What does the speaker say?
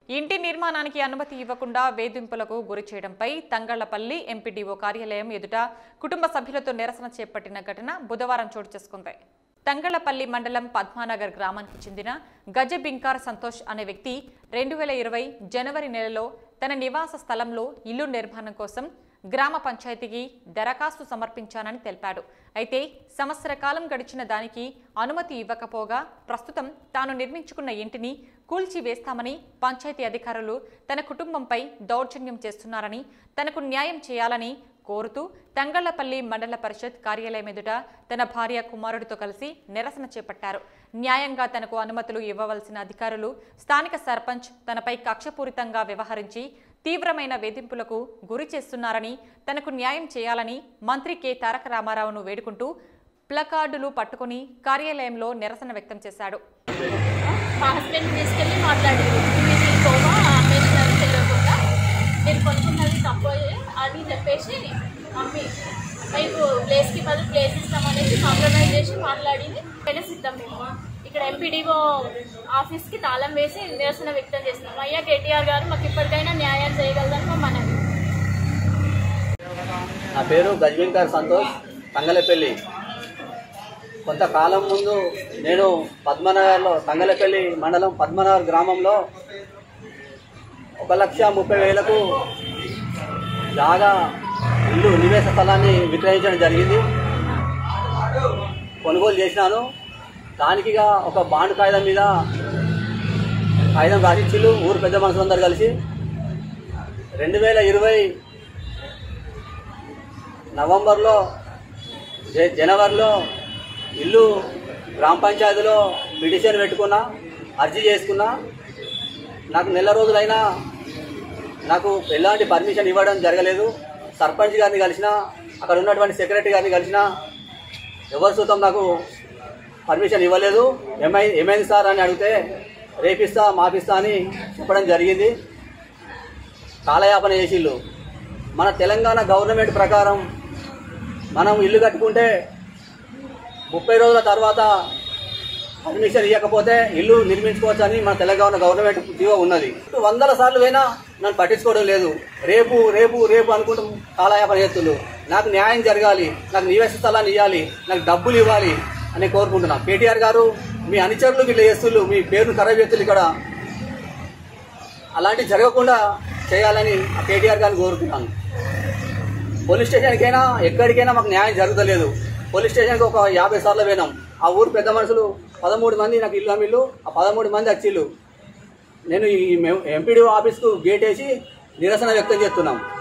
ఇంటి నిర్మాణానికి అనుమతి ఇవ్వకుండా వేధింపులకు గురి చేయడంపై తంగళ్లపల్లి ఎంపీడీఓ కార్యాలయం ఎదుట కుటుంబ సభ్యులతో నిరసన చేపట్టిన ఘటన బుధవారం చోటు చేసుకుంది. తంగళ్లపల్లి మండలం పద్మానగర్ గ్రామానికి చెందిన గజ బింకార్ సంతోష్ అనే వ్యక్తి 2020 జనవరి నెలలో తన నివాస స్థలంలో ఇల్లు నిర్మాణం కోసం గ్రామ పంచాయతీకి దరఖాస్తు సమర్పించానని తెలిపాడు. అయితే సంవత్సర కాలం గడిచిన దానికి అనుమతి ఇవ్వకపోగా ప్రస్తుతం తాను నిర్మించుకున్న ఇంటిని కూల్చివేస్తామని పంచాయతీ అధికారులు తన కుటుంబంపై దౌర్జన్యం చేస్తున్నారని, తనకు న్యాయం చేయాలని కోరుతూ తంగళ్లపల్లి మండల పరిషత్ కార్యాలయం ఎదుట తన భార్య కుమారుడితో కలిసి నిరసన చేపట్టారు. న్యాయంగా తనకు అనుమతులు ఇవ్వవలసిన అధికారులు స్థానిక సర్పంచ్ తనపై కక్షపూరితంగా వ్యవహరించి తీవ్రమైన వేధింపులకు గురి చేస్తున్నారని, తనకు న్యాయం చేయాలని మంత్రి కె తారక రామారావును వేడుకుంటూ ప్లకార్డులు పట్టుకుని కార్యాలయంలో నిరసన వ్యక్తం చేశాడు. మా హస్బెండ్ తీసుకెళ్ళి మాట్లాడారు. మీరు కొనుక్కున్నది తప్పు అని చెప్పేసి మమ్మీ మీకు ప్లేస్కి బదులు ప్లేస్ ఇస్తామనేసి కాంప్రమైజ్ చేసి మాట్లాడింది. సిద్ధం మేము ఇక్కడ ఎంపీడీఓ ఆఫీస్కి తాళం వేసి నిరసన వ్యక్తం చేస్తున్నాం. అయ్యా కేటీఆర్ గారు మాకు ఇప్పటికైనా న్యాయం చేయగలదని మా మనవి. నా పేరు గజబింకార్ సంతోష్, తంగలపల్లి. కొంతకాలం ముందు నేను పద్మనగర్లో తంగలపల్లి మండలం పద్మనగర్ గ్రామంలో 1,30,000కు జాగా ఇల్లు నివేశ స్థలాన్ని విక్రయించడం జరిగింది. కొనుగోలు చేసినాను. దానికిగా ఒక బాండ్ కాగితం మీద కాగితం రాసిచ్చిళ్ళు ఊరు పెద్ద మనుషులందరూ కలిసి 2020 నవంబర్లో జనవరిలో ఇల్లు గ్రామ పంచాయతీలో పిటిషన్ పెట్టుకున్నా, అర్జీ చేసుకున్నా. నాకు నెల రోజులైనా నాకు ఎలాంటి పర్మిషన్ ఇవ్వడం జరగలేదు. సర్పంచ్ గారిని కలిసినా, అక్కడ ఉన్నటువంటి సెక్రటరీ గారిని కలిసినా ఎవరి సూతం నాకు పర్మిషన్ ఇవ్వలేదు. ఏమైంది సార్ అని అడిగితే రేపిస్తా మాపిస్తా అని చెప్పడం జరిగింది. కాలయాపన చేసిళ్ళు. మన తెలంగాణ గవర్నమెంట్ ప్రకారం మనం ఇల్లు కట్టుకుంటే 30 రోజుల తర్వాత పర్మిషన్ ఇవ్వకపోతే ఇల్లు నిర్మించుకోవచ్చు అని మన తెలంగాణ గవర్నమెంట్ జీవో ఉన్నది. 100 సార్లు అయినా నన్ను పట్టించుకోవడం లేదు. రేపు రేపు రేపు అనుకుంటూ కాలయాపన చేస్తున్నారు. నాకు న్యాయం జరగాలి, నాకు నివేశ స్థలాన్ని ఇవ్వాలి, నాకు డబ్బులు ఇవ్వాలి అని కోరుకుంటున్నాను. కేటీఆర్ గారు మీ అనుచరులు వీళ్ళు చేస్తున్నారు, మీ పేరును ఖరాబ్ చేస్తున్నారు. ఇక్కడ అలాంటివి జరగకుండా చేయాలని ఆ కేటీఆర్ గారిని కోరుతున్నాను. పోలీస్ స్టేషన్కైనా ఎక్కడికైనా మాకు న్యాయం జరుగుతలేదు. పోలీస్ స్టేషన్కి ఒక 50 సార్లు పోయినాం. ఆ ఊరు పెద్ద మనుషులు 13 మంది నాకు ఇల్లు అమ్మిళ్ళు. ఆ 13 మంది వచ్చిళ్ళు. నేను ఈ ఎంపీడీఓ ఆఫీస్కు గేట్ వేసి నిరసన వ్యక్తం చేస్తున్నాం.